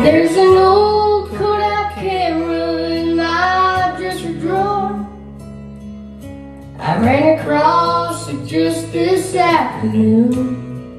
There's an old Kodak camera in my dresser drawer. I ran across it just this afternoon,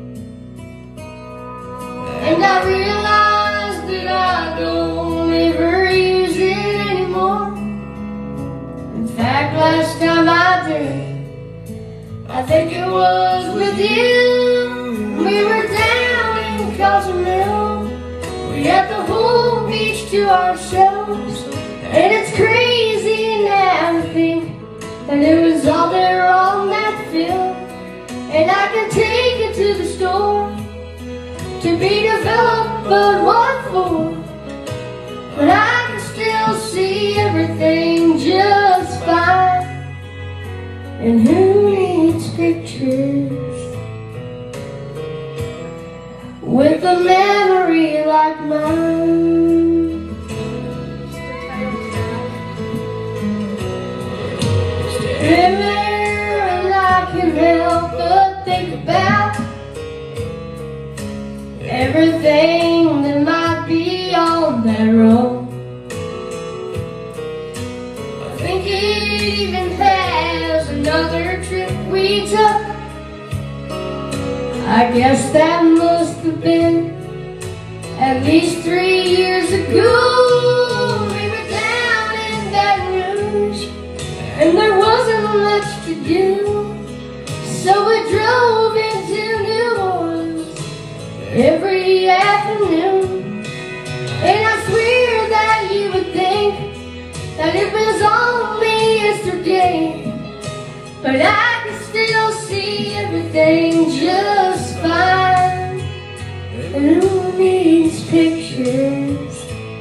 and I realized that I don't ever use it anymore. In fact, last time I did, I think it was with you. We were down in Cozumel. We had the whole beach to ourselves, and it's crazy now to think that it was all there on that film. And I can take it to the store to be developed, but what for? But I can still see everything just fine. And who needs pictures with a memory like mine? Stand there and I can't help but think about everything that might be on that road. I think it even has another trip we took. I guess that must have been at least 3 years ago. We were down in Baton Rouge, and there wasn't much to do, so we drove into New Orleans every afternoon. And I swear that you would think that it was only yesterday, but I can still see everything just fine. And who needs pictures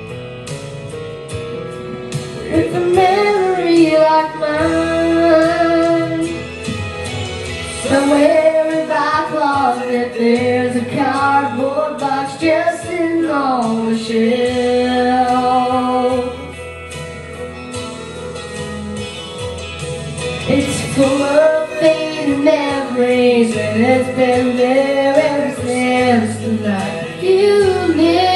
with a memory like mine? Somewhere in my closet there's a cardboard box just sitting on the shelf. It's full of faded memories, and it's been there ever since the night you lived.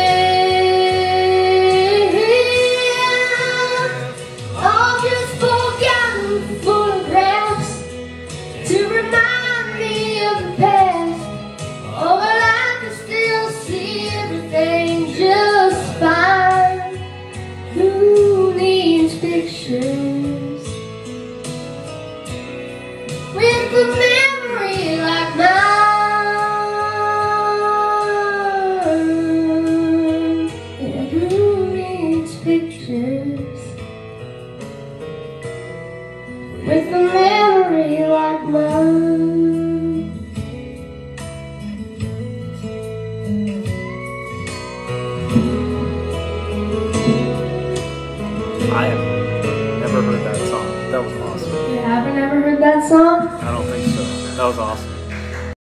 All just forgotten photographs to remind me of the past. Oh, but I can still see everything just fine. Who needs pictures with a memory like mine? Yeah, who needs pictures with a memory like mine? I have never heard that song. That was awesome. You haven't ever heard that song? I don't think so. That was awesome.